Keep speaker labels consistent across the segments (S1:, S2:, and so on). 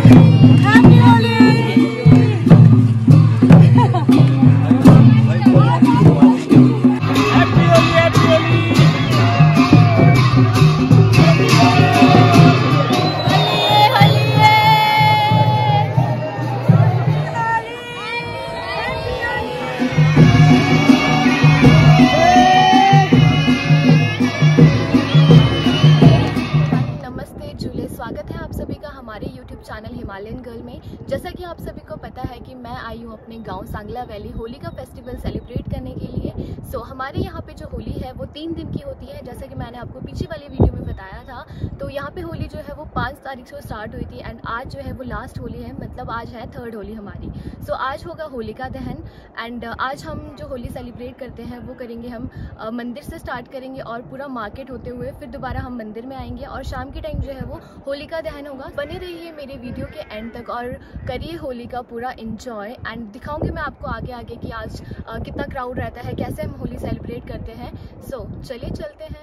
S1: स्वागत है आप सभी का हमारे YouTube चैनल हिमालयन गर्ल में। जैसा कि आप सभी को पता है कि मैं आई हूँ अपने गांव सांगला वैली होली का फेस्टिवल सेलिब्रेट करने के लिए। हमारे यहाँ पे जो होली है वो 3 दिन की होती है, जैसा कि मैंने आपको पीछे वाली वीडियो में बताया था। तो यहाँ पे होली जो है वो 5 तारीख से स्टार्ट हुई थी एंड आज जो है वो लास्ट होली है, मतलब आज है 3rd होली हमारी। आज होगा होलिका दहन एंड आज हम जो होली सेलिब्रेट करते हैं वो करेंगे हम मंदिर से स्टार्ट करेंगे और पूरा मार्केट होते हुए फिर दोबारा हम मंदिर में आएंगे और शाम के टाइम जो है वो होलिका दहन होगा। बने रहिए मेरे वीडियो के एंड तक और करिए होली का पूरा एंजॉय एंड दिखाऊंगी मैं आपको आगे आगे कि आज कितना क्राउड रहता है, कैसे हम होली सेलिब्रेट करते हैं। चलिए चलते हैं।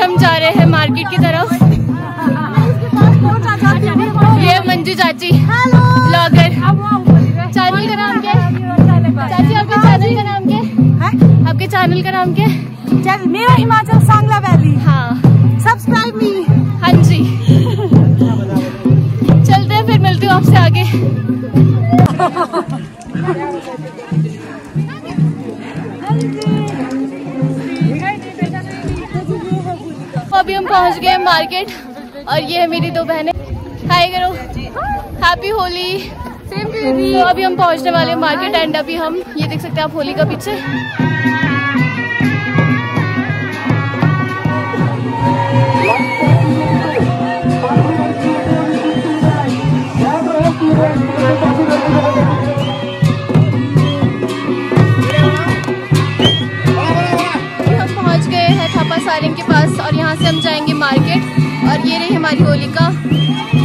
S1: हम जा रहे हैं मार्केट की तरफ। ये मंजू चाची ब्लॉगर। चैनल का नाम क्या है चाची? आपके चैनल का नाम क्या है? आपके चैनल का नाम क्या है?
S2: मेरा हिमाचल सांगला वैली।
S1: हाँ,
S2: सब्सक्राइब मी।
S1: हाँ जी। चलते हैं, फिर मिलती हूँ आपसे आगे। अभी हम पहुँच गए मार्केट और ये है मेरी दो बहनें। हाय करो, हैप्पी होली। तो अभी हम पहुँचने वाले हैं मार्केट एंड अभी हम ये देख सकते हैं आप होली का पीछे। हम पहुंच गए हैं थापा सारिंग के पास और यहाँ से हम जाएंगे मार्केट और ये रही हमारी होली का